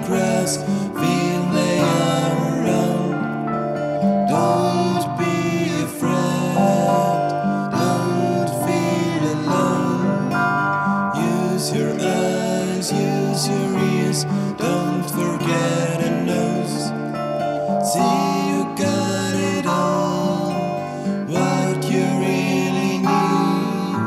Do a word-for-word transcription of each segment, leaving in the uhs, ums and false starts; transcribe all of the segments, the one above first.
grass, feel they are around. Don't be afraid, don't feel alone. Use your eyes, use your ears, don't forget a nose. See, you got it all, what you really need.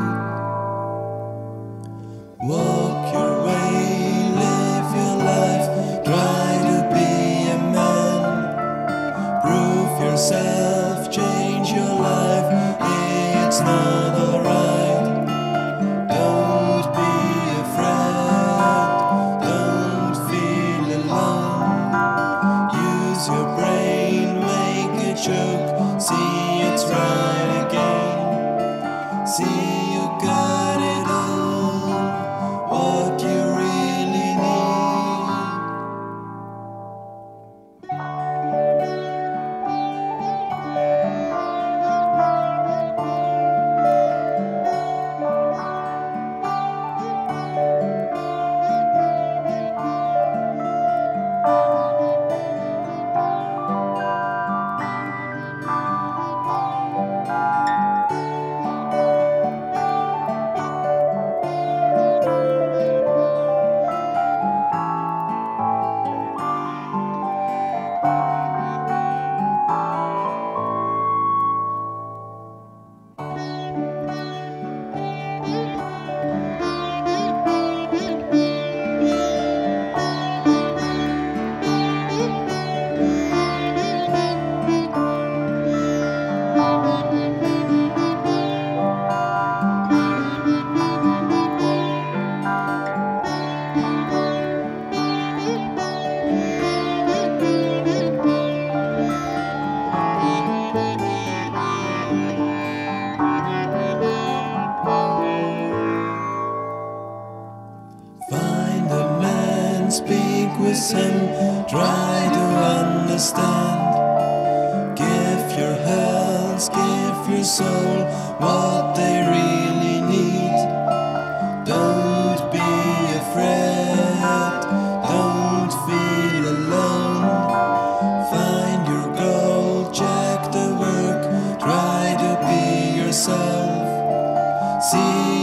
Walk your way, live your life, try to be a man. Prove yourself, change your life, it's not alright. Don't be afraid, don't feel alone. Use your brain, make a joke, see it's right again. See, you got it all, what you really need. Find a man, speak with him, try to understand. Give your health, give your soul what they really need. Don't be afraid, don't feel alone. Find your goal, check the work, try to be yourself. See,